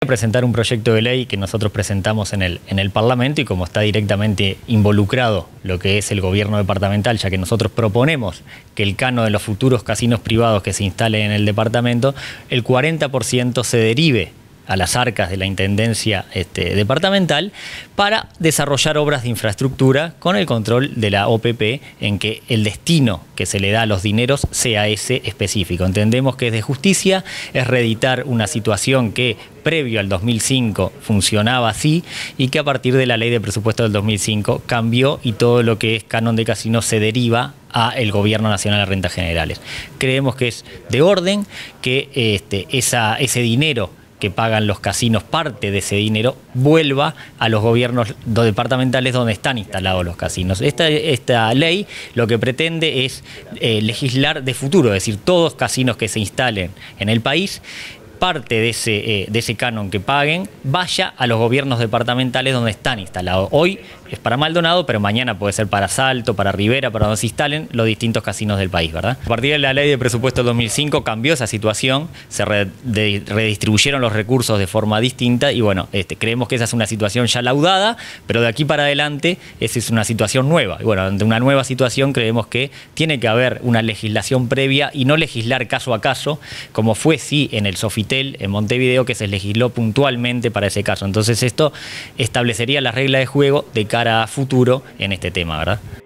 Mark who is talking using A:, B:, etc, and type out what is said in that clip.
A: Presentar un proyecto de ley que nosotros presentamos en el Parlamento, y como está directamente involucrado lo que es el gobierno departamental, ya que nosotros proponemos que el canon de los futuros casinos privados que se instalen en el departamento, el 40% se derive a las arcas de la Intendencia departamental para desarrollar obras de infraestructura con el control de la OPP, en que el destino que se le da a los dineros sea ese específico. Entendemos que es de justicia, es reeditar una situación que previo al 2005 funcionaba así y que a partir de la ley de presupuesto del 2005 cambió y todo lo que es canon de casinos se deriva a el Gobierno Nacional de Rentas Generales. Creemos que es de orden que ese dinero que pagan los casinos, parte de ese dinero, vuelva a los gobiernos departamentales donde están instalados los casinos. Esta ley lo que pretende es legislar de futuro, es decir, todos casinos que se instalen en el país, parte de ese canon que paguen vaya a los gobiernos departamentales donde están instalados. Hoy es para Maldonado, pero mañana puede ser para Salto, para Rivera, para donde se instalen los distintos casinos del país, ¿verdad? A partir de la ley de presupuesto del 2005 cambió esa situación, se redistribuyeron los recursos de forma distinta y bueno, creemos que esa es una situación ya laudada, pero de aquí para adelante esa es una situación nueva. Y bueno, ante una nueva situación creemos que tiene que haber una legislación previa y no legislar caso a caso, como fue sí en el Sofitel, en Montevideo, que se legisló puntualmente para ese caso. Entonces esto establecería la regla de juego de cara a futuro en este tema, ¿verdad?